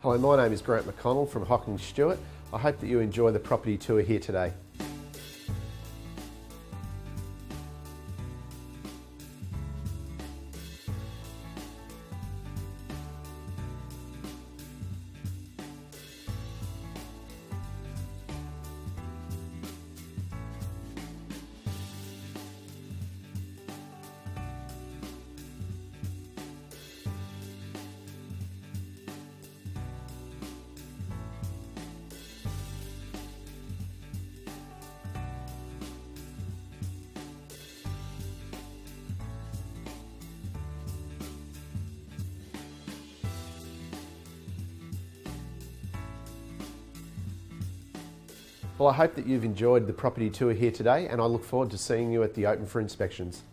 Hello, my name is Grant McConnell from Hocking Stewart. I hope that you enjoy the property tour here today. Well, I hope that you've enjoyed the property tour here today, and I look forward to seeing you at the open for inspections.